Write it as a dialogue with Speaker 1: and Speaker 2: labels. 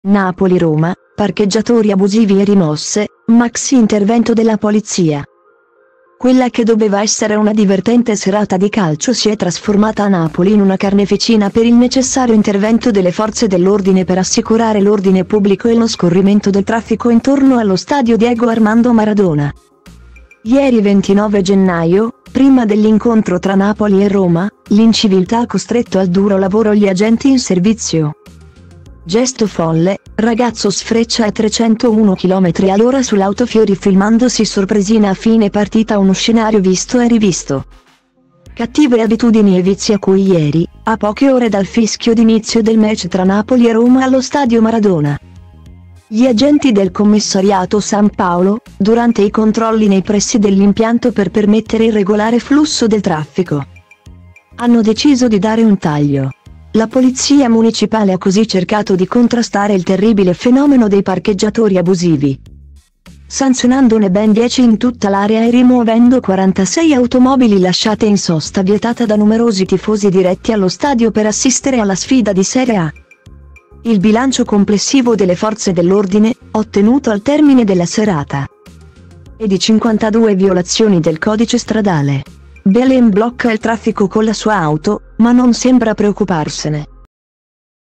Speaker 1: Napoli-Roma, parcheggiatori abusivi e rimosse, maxi intervento della polizia. Quella che doveva essere una divertente serata di calcio si è trasformata a Napoli in una carneficina per il necessario intervento delle forze dell'ordine per assicurare l'ordine pubblico e lo scorrimento del traffico intorno allo stadio Diego Armando Maradona. Ieri 29 gennaio, prima dell'incontro tra Napoli e Roma, l'inciviltà ha costretto al duro lavoro gli agenti in servizio. Gesto folle, ragazzo sfreccia a 301 km/h sull'autofiori filmandosi sorpresina a fine partita, uno scenario visto e rivisto. Cattive abitudini e vizi a cui ieri, a poche ore dal fischio d'inizio del match tra Napoli e Roma allo stadio Maradona, gli agenti del commissariato San Paolo, durante i controlli nei pressi dell'impianto per permettere il regolare flusso del traffico, hanno deciso di dare un taglio. La polizia municipale ha così cercato di contrastare il terribile fenomeno dei parcheggiatori abusivi, sanzionandone ben 10 in tutta l'area e rimuovendo 46 automobili lasciate in sosta vietata da numerosi tifosi diretti allo stadio per assistere alla sfida di Serie A. Il bilancio complessivo delle forze dell'ordine, ottenuto al termine della serata, è di 52 violazioni del codice stradale. Belen blocca il traffico con la sua auto, ma non sembra preoccuparsene.